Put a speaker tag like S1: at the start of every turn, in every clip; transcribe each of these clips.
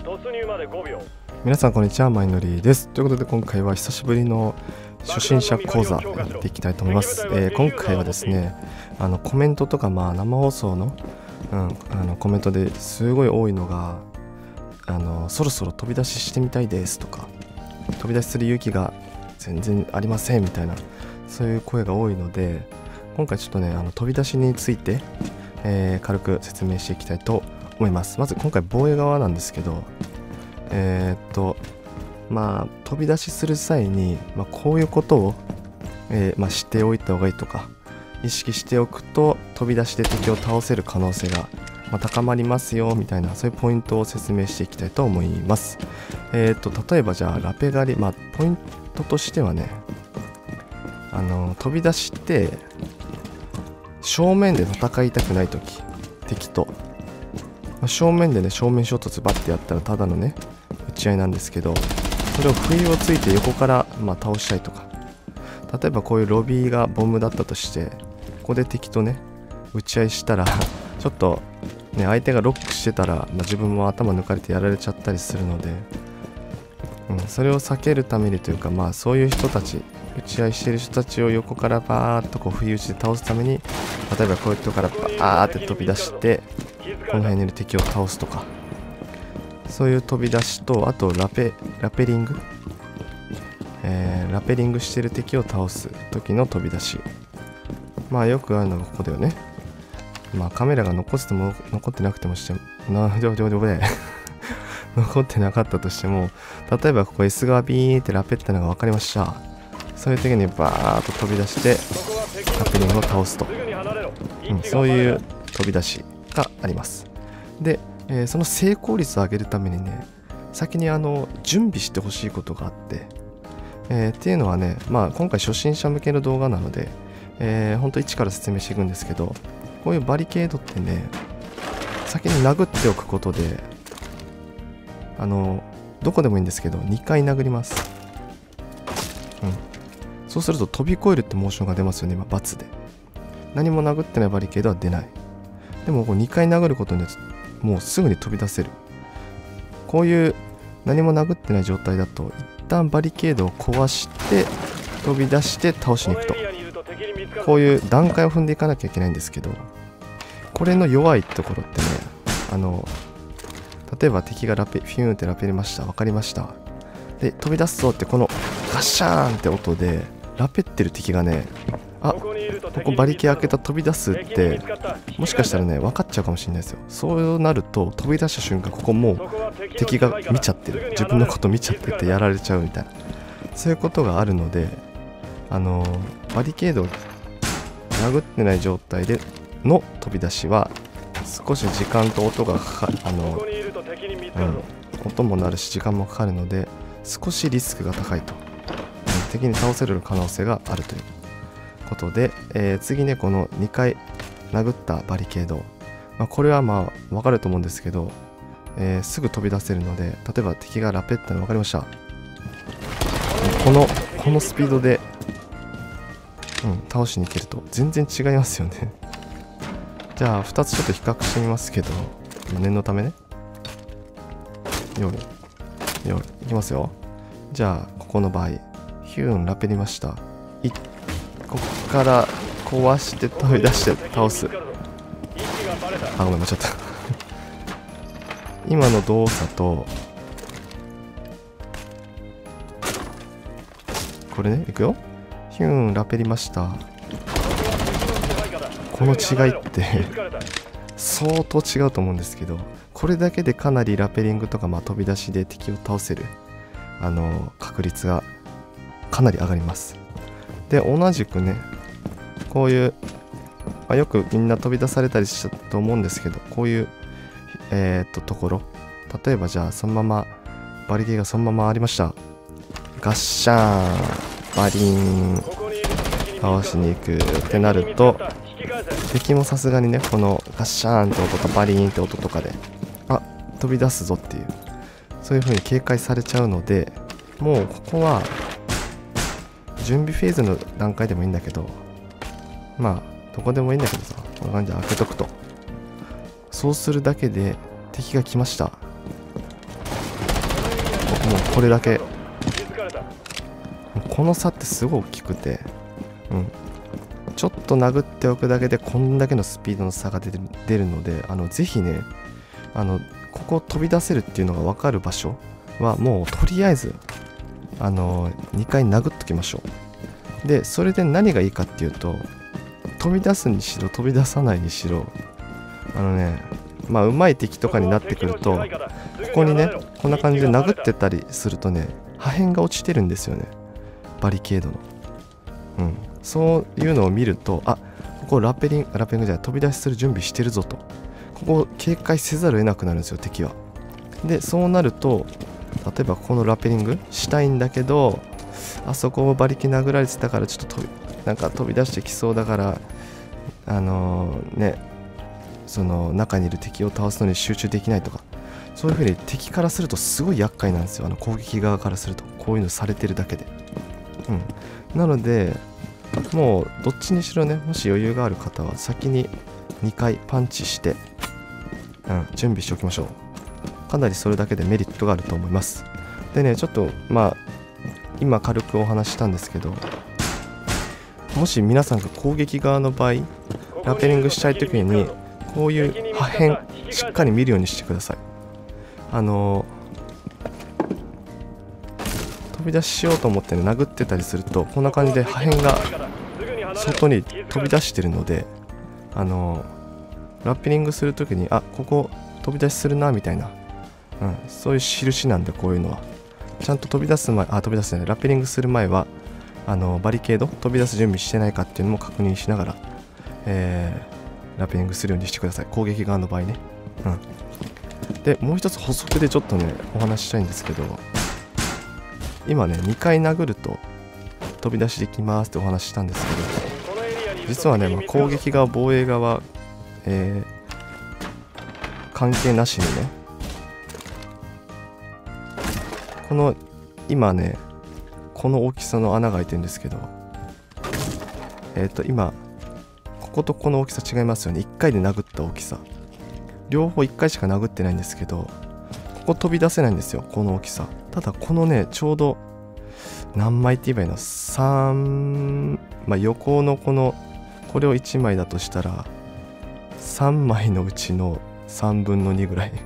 S1: 皆さんこんにちは、マイノリーです。ということで今回は久しぶりの初心者講座やっていきたいと思います。今回はですね、コメントとか生放送の、コメントですごい多いのがそろそろ飛び出ししてみたいですとか、飛び出しする勇気が全然ありませんみたいな、そういう声が多いので、今回ちょっとね飛び出しについて、軽く説明していきたいと思います。まず今回防衛側なんですけど、飛び出しする際に、こういうことを、知っておいた方がいいとか意識しておくと飛び出しで敵を倒せる可能性が、高まりますよみたいな、そういうポイントを説明していきたいと思います。例えばじゃあラペ狩り、ポイントとしてはね、飛び出しって正面で戦いたくないとき、敵と、正面でね正面衝突バッてやったらただのね打ち合いなんですけど、それを不意をついて横から、倒したいとか、例えばこういうロビーがボムだったとして、ここで敵とね打ち合いしたらちょっとね相手がロックしてたら、自分も頭抜かれてやられちゃったりするので、それを避けるためにというか、そういう人たち、打ち合いしてる人たちを横からバーッとこう不意打ちで倒すために、例えばこういうとこからバーって飛び出してこの辺にいる敵を倒すとか、そういう飛び出しと、あとラペリング、ラペリングしてる敵を倒す時の飛び出し、よくあるのがここだよね。カメラが残っても残ってなくてもしても残ってなかったとしても、例えばここ S 側ビーンってラペったのが分かりました。そういう時にバーッと飛び出してラペリングを倒すと、そういう飛び出しがあります。で、その成功率を上げるためにね、先に準備してほしいことがあって、っていうのはね、今回初心者向けの動画なので、本当一から説明していくんですけど、こういうバリケードってね、先に殴っておくことで、どこでもいいんですけど2回殴ります。そうすると飛び越えるってモーションが出ますよね。今×で何も殴ってないバリケードは出ない。でもこう2回殴ることによってもうすぐに飛び出せる。こういう何も殴ってない状態だと一旦バリケードを壊して飛び出して倒しに行くと、こういう段階を踏んでいかなきゃいけないんですけど、これの弱いところってね、例えば敵がフィューンってラペりました。分かりました。で飛び出すぞって、このガッシャーンって音でラペってる敵がね、ここバリケー開けた飛び出すってもしかしたらね分かっちゃうかもしれないですよ。そうなると飛び出した瞬間、ここもう敵が見ちゃってる、自分のこと見ちゃっててやられちゃうみたいな、そういうことがあるので、バリケードを殴ってない状態での飛び出しは少し時間と音がかかる、音も鳴るし時間もかかるので少しリスクが高いと、敵に倒せる可能性があるということで、次ね、この2回殴ったバリケード、これは分かると思うんですけど、すぐ飛び出せるので、例えば敵がラペったの分かりました。このスピードで、倒しに行けると全然違いますよね。じゃあ2つちょっと比較してみますけど、念のためね、いきますよ。じゃあここの場合ヒューンラペりました。ここから壊して飛び出して倒す。ごめん、間違った今の動作とこれね、いくよ。ヒューンラペりました。この違いって相当違うと思うんですけど、これだけでかなりラペリングとか飛び出しで敵を倒せる確率がかなり上がります。で同じくね、こういう、よくみんな飛び出されたりしたと思うんですけど、こういうところ、例えばじゃあそのままバリケーがそのままありました。ガッシャーンバリーン倒しに行くってなると、敵もさすがにね、このガッシャーンって音とバリーンって音とかで飛び出すぞっていう、そういう風に警戒されちゃうので、もうここは準備フェーズの段階でもいいんだけど、どこでもいいんだけどさ、こんな感じで開けとくと、そうするだけで敵が来ました。 うこれだけ。この差ってすごい大きくて、ちょっと殴っておくだけでこんだけのスピードの差が出るので、ぜひね、ここを飛び出せるっていうのが分かる場所はもうとりあえず2回殴っときましょう。でそれで何がいいかっていうと、飛び出すにしろ飛び出さないにしろ、うまい敵とかになってくると、ここにねこんな感じで殴ってたりするとね、破片が落ちてるんですよね、バリケードの。そういうのを見ると、ここラッペリングじゃない、飛び出しする準備してるぞと、ここを警戒せざるを得なくなるんですよ、敵は。でそうなると、例えばこのラペリングしたいんだけど、あそこを馬力殴られてたからちょっと飛び出してきそうだから、その中にいる敵を倒すのに集中できないとか、そういう風に敵からするとすごい厄介なんですよ。攻撃側からするとこういうのされてるだけで。なのでもうどっちにしろね、もし余裕がある方は先に2回パンチして、準備しておきましょう。かなりそれだけでメリットがあると思います。でね、ちょっと今軽くお話したんですけど、もし皆さんが攻撃側の場合、ラペリングしたいときにこういう破片しっかり見るようにしてください。飛び出ししようと思ってね、殴ってたりするとこんな感じで破片が外に飛び出してるので、ラペリングするときにここ飛び出しするなみたいな、そういう印なんで、こういうのはちゃんと飛び出す前、飛び出すね、ラペリングする前はバリケード飛び出す準備してないかっていうのも確認しながら、ラペリングするようにしてください、攻撃側の場合ね。でもう一つ補足でちょっとねお話ししたいんですけど、今ね2回殴ると飛び出しできますってお話ししたんですけど、実はね、攻撃側防衛側、関係なしにね、この今ねこの大きさの穴が開いてるんですけど、今こことこの大きさ違いますよね。1回で殴った大きさ、両方1回しか殴ってないんですけど、ここ飛び出せないんですよ、この大きさ。ただこのねちょうど何枚って言えばいいの、横のこれを1枚だとしたら3枚のうちの3分の2ぐらい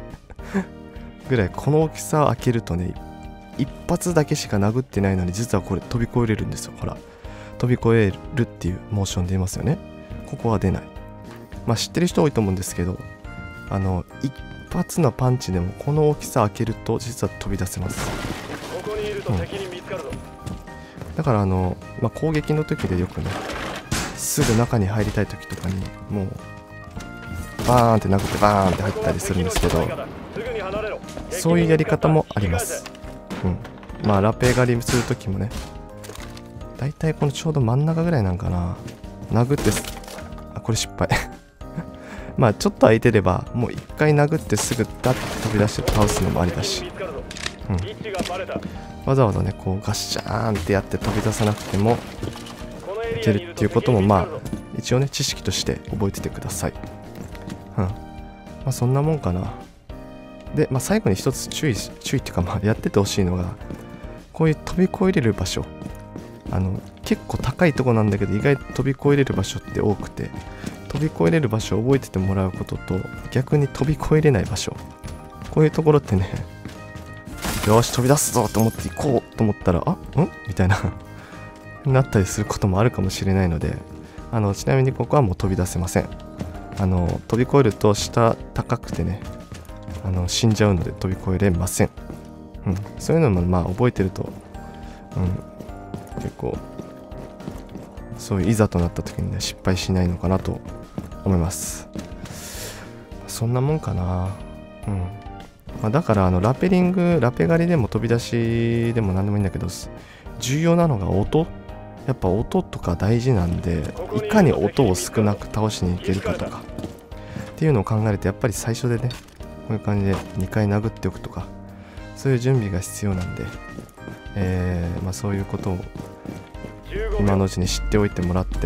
S1: この大きさを開けるとね、一発だけしか殴ってないのに実はこれ飛び越えれるんですよ。ほら、飛び越えるっていうモーション出ますよね。ここは出ない。知ってる人多いと思うんですけど、一発のパンチでもこの大きさ開けると実は飛び出せます。だから攻撃の時でよくね、すぐ中に入りたい時とかにもうバーンって殴ってバーンって入ったりするんですけど、そういうやり方もあります。ラペ狩りする時もね、だいたいこのちょうど真ん中ぐらいなんかな、殴ってこれ失敗ちょっと空いてればもう一回殴ってすぐダッと飛び出して倒すのもありだし、わざわざねこうガッシャーンってやって飛び出さなくてもいけるっていうことも一応ね知識として覚えててください。そんなもんかな。で、最後に一つ注意っていうかやっててほしいのが、こういう飛び越えれる場所、結構高いとこなんだけど意外と飛び越えれる場所って多くて、飛び越えれる場所を覚えててもらうことと、逆に飛び越えれない場所、こういうところってね、よし飛び出すぞと思って行こうと思ったらみたいななったりすることもあるかもしれないので、ちなみにここはもう飛び出せません。飛び越えると下高くてね、死んじゃうので飛び越えれません。そういうのも覚えてると、結構そういういざとなった時にね失敗しないのかなと思います。そんなもんかな。だからラペ狩りでも飛び出しでも何でもいいんだけど、重要なのが音。やっぱ音とか大事なんで、いかに音を少なく倒しにいけるかとかっていうのを考えると、やっぱり最初でねこういう感じで2回殴っておくとか、そういう準備が必要なんで、そういうことを今のうちに知っておいてもらって、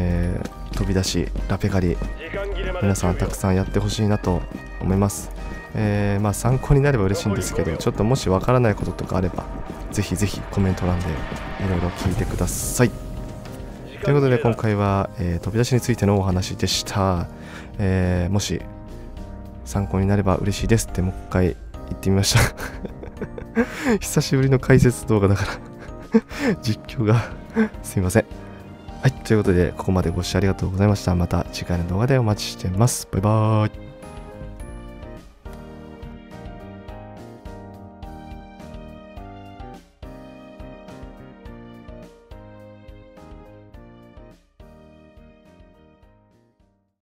S1: 飛び出しラペ狩り皆さんたくさんやってほしいなと思います。 まあ参考になれば嬉しいんですけど、ちょっともしわからないこととかあればぜひぜひコメント欄でいろいろ聞いてください。ということで今回は、飛び出しについてのお話でした。もし参考になれば嬉しいですってもう一回言ってみました久しぶりの解説動画だから実況がすいません。はい、ということでここまでご視聴ありがとうございました。また次回の動画でお待ちしてます。バイバーイ。